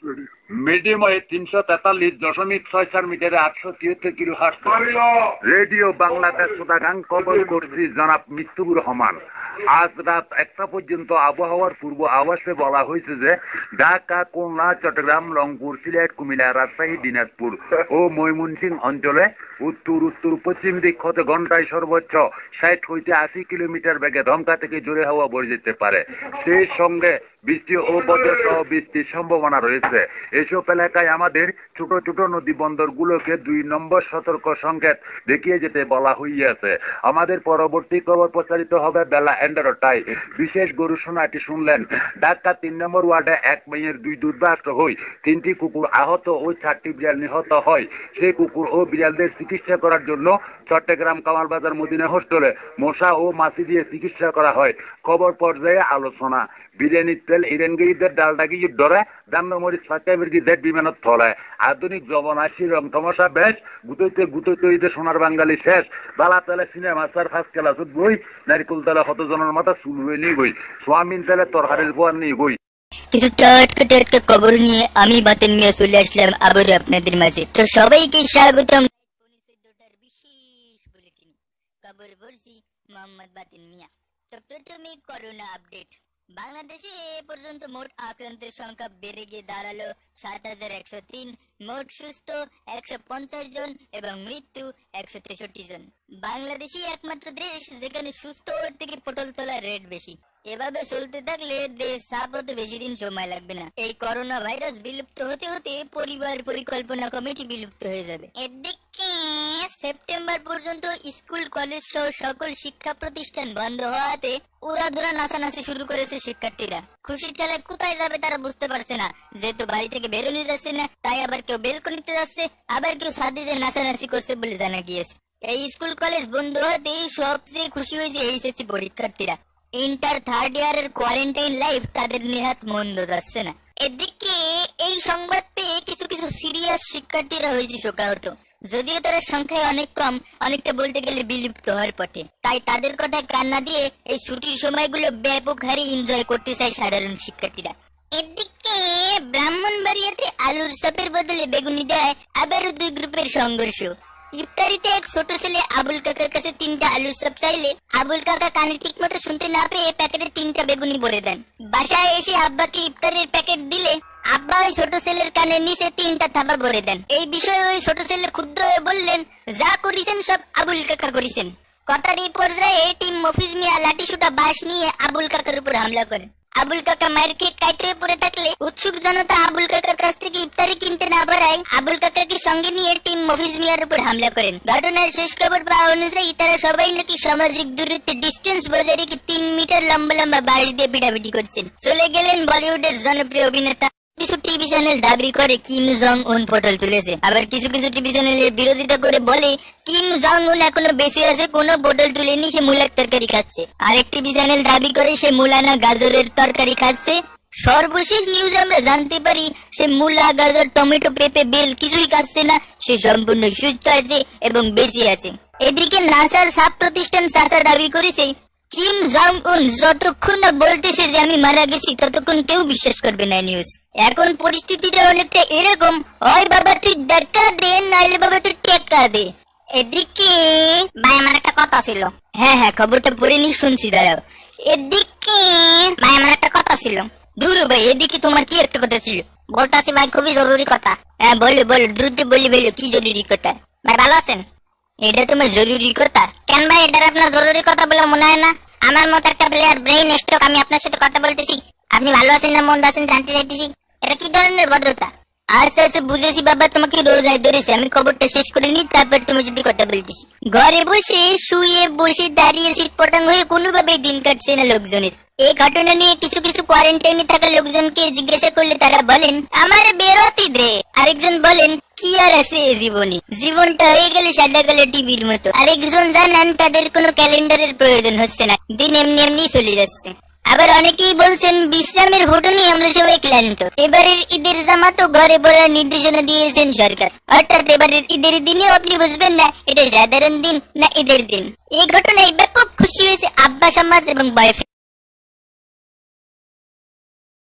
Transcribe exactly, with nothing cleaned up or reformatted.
Medium wave তিনশো তেতাল্লিশ দশমিক ছয় চার মিটারে আটশো তিয়াত্তর কিলো হার্টজ। রেডিও বাংলাদেশ সুদাগাং কবল করছি জনাব মিস্তুর রহমান। আজ রাত একটা পর্যন্ত আবহাওয়ার পূর্ব আভাসে বলা হয়েছে যে ঢাকা, খুলনা, চট্টগ্রাম, রংপুর, সিলেট, কুমিল্লা, রাজশাহী, দিনাজপুর ও ময়মনসিংহ অঞ্চলে উত্তর উত্তর পশ্চিম দিক হতে ঘন্টায় সর্বোচ্চ ষাট হইতে আশি কিলোমিটার বেগে দমকা থেকে জোরে হাওয়া বয়ে যেতে পারে। সেই সঙ্গে বৃষ্টি ও বজ্রসহ বৃষ্টির সম্ভাবনা রয়েছে। এসব এলাকায় আমাদের ছোট ছোট নদী বন্দরগুলোকে দুই নম্বর সতর্ক সংকেত দেখিয়ে যেতে বলা হইয়াছে। আমাদের পরবর্তী খবর প্রচারিত হবে বেলা এগারোটায়। বিশেষ গবেষণাটি শুনলেন। ঢাকা তিন নম্বর ওয়ার্ডে এক মেয়ের দুই দুর্বাস্ত হই তিনটি কুকুর আহত ও চারটি বিড়াল নিহত হয়। সেই কুকুর ও বিড়ালদের চিকিৎসা করার জন্য চট্টগ্রাম কামালবাজার মদিনা হোস্টেলে মশা ও মাছি দিয়ে চিকিৎসা করা হয়। খবর পর্যায়ে আলোচনা। বিরিয়ানির তেল ইরেনগিরিদের ডালডাগি ধরে দান্নমরিচ ফাঁকাবিরগিদের বিমানত থলে আধুনিক জবন আসি রং তমসা বেশ গুতইতে গুতইতে ঈদে সোনার বাঙালি শেষ বালা তেলে সিনেমা সার ফার্স্ট ক্লাসত বই নারিকুল তেলে হতজনের মাথা চুল হয়ে নিয়ে গই সোয়াবিন তেলে তরকারির পোয়ার নিয়ে গই। কিছু টাটকা টাটকা খবর নিয়ে আমি বাতেন মিয়া চলে আসলাম আবার আপনাদের মাঝে। তো সবাইকে স্বাগতম বিশেষ বুলেটিন খবর বলছি মোহাম্মদ বাতেন মিয়া। তো প্রথমে করোনা আপডেট। বাংলাদেশে এ পর্যন্ত মোট আক্রান্তের সংখ্যা বেড়ে গিয়ে দাঁড়ালো সাত হাজার একশো তিন, মোট সুস্থ একশো পঞ্চাশ জন এবং মৃত্যু একশো তেষট্টি জন। বাংলাদেশই একমাত্র দেশ যেখানে সুস্থ হওয়ার থেকে পটল তোলার রেট বেশি। এভাবে চলতে থাকলে দেশ সাফ হতে বেশি দিন সময় লাগবে না। এই করোনা ভাইরাস বিলুপ্ত হতে হতে পরিবার পরিকল্পনা কমিটি বিলুপ্ত হয়ে যাবে। এদিকে সেপ্টেম্বর পর্যন্ত স্কুল কলেজ সহ সকল শিক্ষা প্রতিষ্ঠান বন্ধ হওয়াতে উড়াধুরা নাচানাচি শুরু করেছে শিক্ষার্থীরা। খুশির চালে কোথায় যাবে তারা বুঝতে পারছে না, যেহেতু বাড়ি থেকে বেরোনো যাচ্ছে না, তাই আবার কেউ বেলকনিতে যাচ্ছে, আবার কেউ ছাদে যে নাচানাচি করছে বলে জানা গিয়েছে। এই স্কুল কলেজ বন্ধ হতে সবচেয়ে খুশি হয়েছে এইচএসসি পরীক্ষার্থীরা। ইন্টার থার্ড ইয়ারের কোয়ারেন্টাইন লাইফ তাদের নেহাত মন্দ যাচ্ছে না। এদিকে এই সংবাদ পেয়ে কিছু কিছু সিরিয়াস শিক্ষার্থীরা হয়েছে শোকাহত। যদিও তারা সংখ্যায় অনেক কম, অনেকটা বলতে গেলে বিলুপ্ত হওয়ার পথে। তাই তাদের কথা কান না দিয়ে এই ছুটির সময়গুলো ব্যাপক হারে এনজয় করতে চায় সাধারণ শিক্ষার্থীরা। এদিকে ব্রাহ্মণবাড়িয়াতে আলুর চপের বদলে বেগুনি দেয় আবারও দুই গ্রুপের সংঘর্ষ। ইফতারিতে এক ছোট ছেলে আবুল কাকার কাছে তিনটা আলুর চপ চাইলে আবুল কাকা কানে ঠিক মতো শুনতে না পেয়ে প্যাকেটে তিনটা বেগুনি ভরে দেন। বাসায় এসে আব্বাকে ইফতারের প্যাকেট দিলে আব্বা ওই ছোট ছেলের কানের নিচে তিনটা থাবা ভরে দেন। এই বিষয়ে ওই ছোট ছেলে ক্ষুব্ধ হয়ে বললেন, যা করেছেন সব আবুল কাকা করেছেন। কথার এই পর্যায়ে টিম মফিজ মিয়া লাঠি সুটা বাঁশ নিয়ে আবুল কাকার উপর হামলা করেন। আবুল কাকা মায়ের খেয়ে কাইতে পড়ে থাকলে উৎসুক জনতা আবুল কাকার কাছ থেকে ইফতারি কিনতে না পারায় আবুল কাকাকে সঙ্গে নিয়ে টিম মফিজ মিয়ার উপর হামলা করেন। ঘটনার শেষ খবর পাওয়া অনুযায়ী তারা সবাই নাকি সামাজিক দূরত্বে ডিস্টেন্স বজায় রেখে তিন মিটার লম্বা লম্বা বাড়ি দিয়ে পিটাপিটি করছেন। চলে গেলেন বলিউডের জনপ্রিয় অভিনেতা। কিছু টিভি চ্যানেল দাবি করে কিম জং উন পটল তুলেছে, আবার কিছু কিছু টিভি চ্যানেলের বিরোধিতা করে বলে কিম জং উন এখনো বেঁচে আছে, কোনো পটল তুলেনি, সে মূলার তরকারি খাচ্ছে। আরেক টিভি চ্যানেল দাবি করে সে মূলানা গাজরের তরকারি খাচ্ছে। সর্বশেষ নিউজ আমরা জানতে পারি সে মূলা, গাজর, টমেটো, পেঁপে, বেল কিছুই খাচ্ছে না, সে সম্পূর্ণ সুস্থ আছে এবং বেঁচে আছে। এদিকে নাসার সাব প্রতিষ্ঠান সাসা দাবি করেছে কিম জং উন যতক্ষণ না বলতেছে যে আমি মারা গেছি ততক্ষণ কেউ বিশ্বাস করবে না নিউজ। এখন পরিস্থিতিটা অনেকটা এরকম, হয় বাবা তুই দেখা দে, নাইলে বাবা তুই টেক্কা দে। এদিকে ভাই আমার একটা কথা ছিল। হ্যাঁ হ্যাঁ খবরটা পড়ে নি শুনছি, দাঁড়াও। এদিকে ভাই আমার একটা কথা ছিল। দূর ভাই, এদিকে তোমার কি একটা কথা ছিল? বলতাছি ভাই, খুবই জরুরি কথা। হ্যাঁ বলো বলো, দ্রুত বলি বলো, কি জরুরি কথা? ভাই ভালো আছেন? এটা তোমার জরুরি কথা? কেন ভাই, এটা আপনার জরুরি কথা বলে মনে হয় না? আমার মতো একটা প্লেয়ার ব্রেইন স্ট্রোক, আমি আপনার সাথে কথা বলতেছি, আপনি ভালো আছেন না মন্দ আছেন জানতে চাইতেছি। এটা কি ধরনের ভদ্রতা? আচ্ছা আচ্ছা বুঝেছি বাবা, তোমাকে রোজায় ধরেছে, আমি খবরটা শেষ করে নি, তারপর তুমি যদি কথা বলতেছি। ঘরে বসে শুয়ে বসে দাঁড়িয়ে শীত পটাঙ্গ হয়ে কোনোভাবেই দিন কাটছে না লোকজনের। এই ঘটনা নিয়ে কিছু কিছু কোয়ারেন্টাইনে থাকা লোকজনকে জিজ্ঞাসা করলে তারা বলেন আমার বেরোতে দে। আরেকজন বলেন কি আর আছে জীবনে, জীবনটা হয়ে গেল সাদা কালো টিভির মতো। আরেকজন জানান তাদের কোনো ক্যালেন্ডারের প্রয়োজন হচ্ছে না, দিন এমনি এমনি চলে যাচ্ছে। আবার অনেকেই বলছেন বিশ্রামের হোটেল নিয়ে আমরা সবাই ক্লান্ত। এবারের ঈদের জামাতো ঘরে পড়ার নির্দেশনা দিয়েছেন সরকার, অর্থাৎ এবারের ঈদের দিনেও আপনি বুঝবেন না এটা সাধারণ দিন না ঈদের দিন। এই ঘটনায় ব্যাপক খুশি হয়েছে আব্বা সমাজ এবং বয়ফ্রেন্ড।